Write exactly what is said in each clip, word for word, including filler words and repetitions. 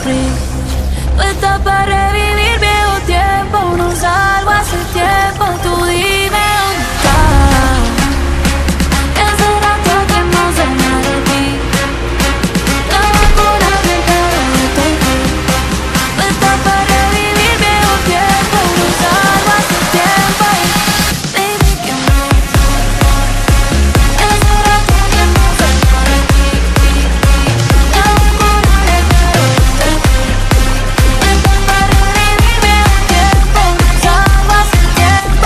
free. Tú estás para revivir viejo tiempo, no salgo hace tiempo, tú dime dónde estás. Que hace rato que no sé nada de ti. La vacuna me queda de tu aquí. Tú estás para revivir viejo tiempo, no salgo hace tiempo. Baby, que no. Que hace rato que no sé nada de ti. La vacuna me queda de tu aquí. Tú estás para revivir viejo tiempo, no salgo hace tiempo.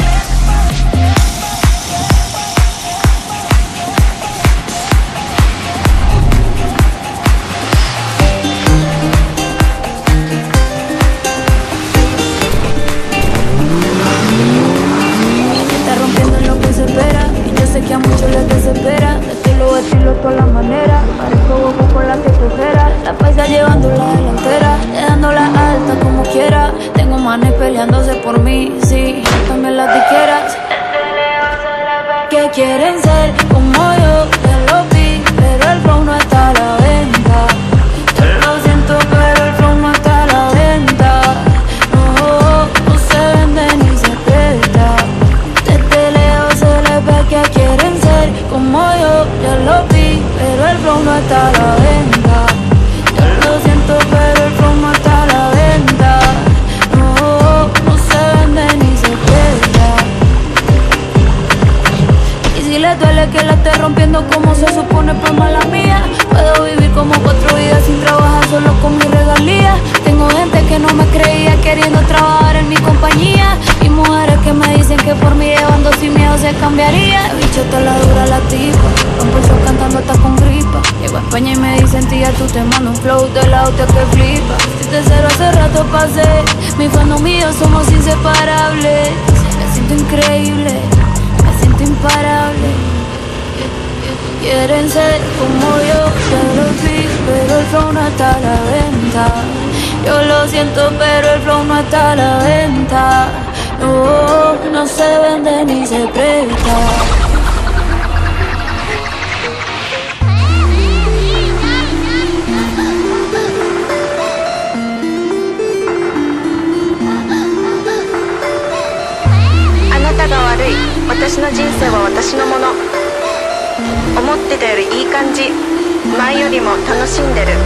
Está rompiendo en lo que se espera, y yo sé que a muchos les desespera. Estilo, estilo, toda la manera. Parezco bobo con la que cojera. La paisa llevando la delantera, dejándola alta como quiera. Tengo manes peleándose por mí, sí, también las diqueras que quieren ser como yo, te lo vi, pero el flow no está a la venta. Yo lo siento, pero el flow no está a la venta. No, no se vende ni se presta. Desde lejos se les ve que quieren ser como yo, ya lo vi, pero el flow no está a la venta. Yo lo siento, pero el flow no está a la venta. No, no se vende ni se presta. Y si le duele que la esté rompiendo como se supone, pues mala mía. Puedo vivir como cuatro vidas sin trabajar, solo con mi regalía. Tengo gente que no me creía queriendo trabajar en mi compañía, y mujeres que me dicen que por mí llevando sin miedo se cambiaría. Bicho, toda la dura la tipa, rompo el show cantando hasta con gripa. Llego a España y me dicen, tía, tú te mando un flow de la hostia que flipa. Si te cero hace rato pasé, mi fandom y yo somos inseparables. Me siento increíble, me siento imparable. Quieren ser como yo, ya lo vi, pero el flow no está a la venta. Yo lo siento, pero el flow no está a la venta. No, no se vende ni se presta. Anataが悪い、私の人生は私のもの。思ってたよりいい感じ、前よりも楽しんでる。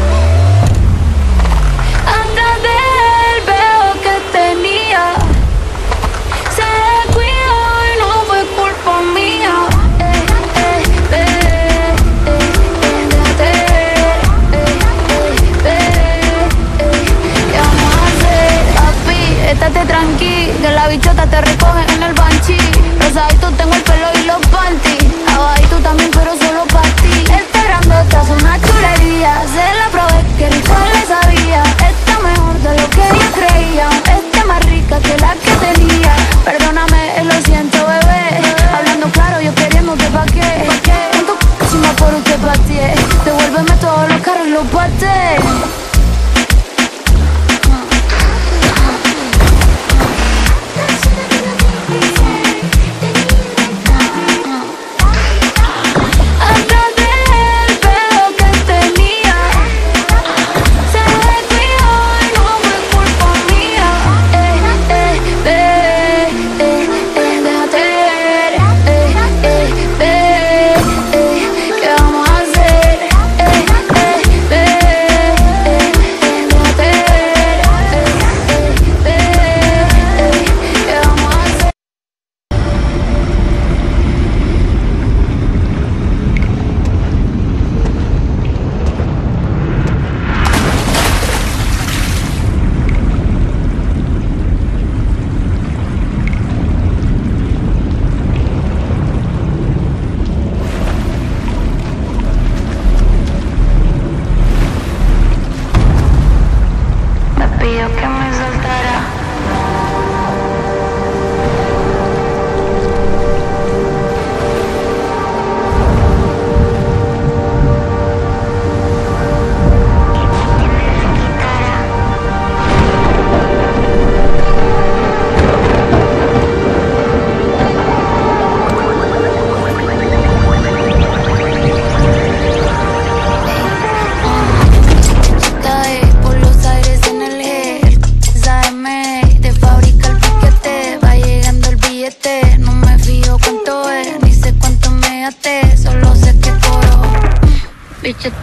Antes del veo que tenía, se descuidó y no fue culpa mía. Eh, eh, eh, eh, eh, déjate ver, eh, eh, eh, eh. ¿Qué vamos a hacer, papi? Estate tranqui, que la bichota te recoge en el banchi. Rosadito tengo el pelo y los panties, abajito también pero solo para ti. Esperando estás una chulería, se la probé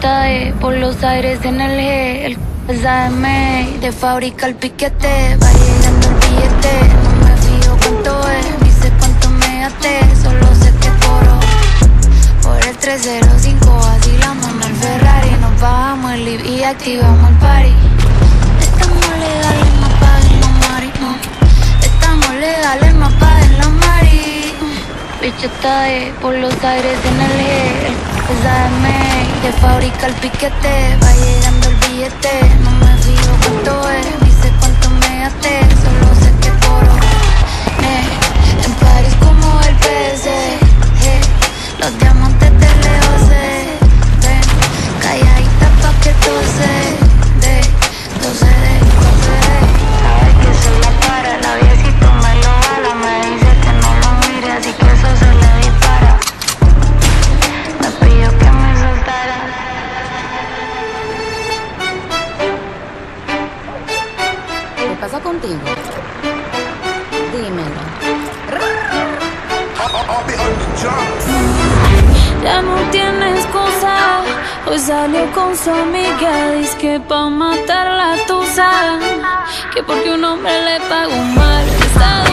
está eh, por los aires en el G. El es A M, de fábrica el piquete. Va llegando el billete, no me fijo cuánto es, ni sé cuánto me gasté, solo sé que coro. Por el tres cero cinco vacilamos en el Ferrari. Nos bajamos el live y activamos el party. Estamos legales, más paguen la mari, no. Estamos legales, más paguen la mari. Bicho está eh, por los aires en el G. Es A M, de fábrica el piquete. Va llegando el billete, no me fijo cuánto es, ni sé cuánto me gasté, solo sé que coro. Eh, en París como el P S G, los diamantes de lejos se ven, calladita pa' que tose, de, tose de, tose de. Sabe que soy la para, la viejito me lo jala, me dice que no lo mire, así que eso se le dispara. Me pidió que me soltara. ¿Qué pasa contigo? Dímelo. Ya no tiene excusa, hoy salió con su amiga, dice que pa' matar la tusa, que porque un hombre le pagó mal, está